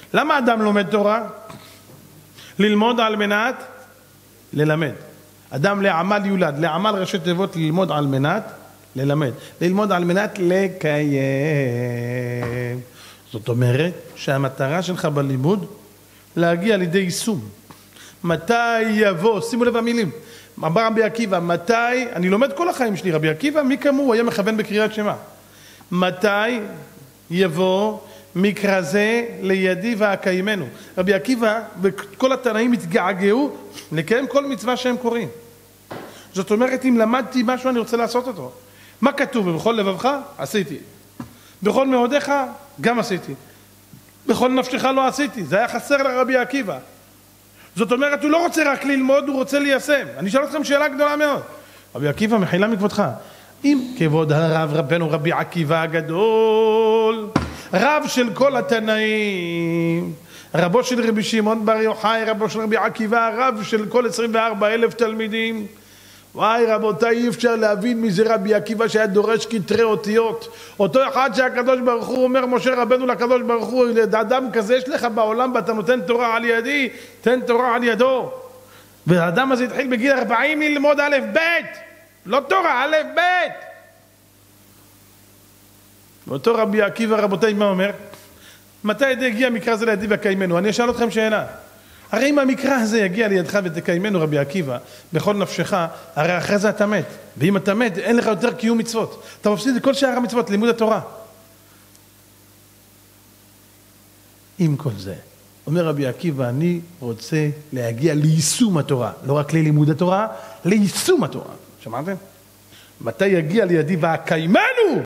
למה אדם לומד תורה? ללמוד על מנת ללמד. אדם לעמל יולד, לעמל ראשי תיבות ללמוד על מנת ללמד. ללמוד על מנת לקיים. זאת אומרת שהמטרה שלך בלימוד להגיע לידי יישום. מתי יבוא, שימו לב המילים, אמר רבי עקיבא, מתי, אני לומד כל החיים שלי, רבי עקיבא, מי כמוהו היה מכוון בקריאת שמע. מתי יבוא מקרא זה לידי ואקיימנו. רבי עקיבא וכל התנאים התגעגעו לקיים כל מצווה שהם קוראים. זאת אומרת, אם למדתי משהו אני רוצה לעשות אותו. מה כתוב? בכל לבבך? עשיתי. בכל מאודיך? גם עשיתי. בכל נפשך לא עשיתי. זה היה חסר לרבי עקיבא. זאת אומרת, הוא לא רוצה רק ללמוד, הוא רוצה ליישם. אני אשאל אתכם שאלה גדולה מאוד. רבי עקיבא, מחילה מכבודך. אם כבוד הרב רבנו רבי עקיבא הגדול, רב של כל התנאים, רבו של רבי שמעון בר יוחאי, רבו של רבי עקיבא, רב של כל 24,000 תלמידים, וואי רבותיי, אי אפשר להבין מזה רבי עקיבא שהיה דורש כתרי אותיות. אותו אחד שהקדוש ברוך הוא אומר, משה רבנו לקדוש ברוך הוא, אדם כזה יש לך בעולם ואתה נותן תורה על ידי, תן תורה על ידו. והאדם הזה התחיל בגיל 40 ללמוד א' ב', לא תורה, א' ב'. ואותו רבי עקיבא, רבותיי, מה אומר? מתי יגיע מקרא זה לידי וקיימנו? אני אשאל אתכם שאלה. הרי אם המקרא הזה יגיע לידך ותקיימנו, רבי עקיבא, בכל נפשך, הרי אחרי זה אתה מת. ואם אתה מת, אין לך יותר קיום מצוות. אתה מפסיד את כל שאר המצוות, לימוד התורה. עם כל זה, אומר רבי עקיבא, אני רוצה להגיע ליישום התורה. לא רק ללימוד התורה, ליישום התורה. שמעתם? מתי יגיע לידי ואקיימנו?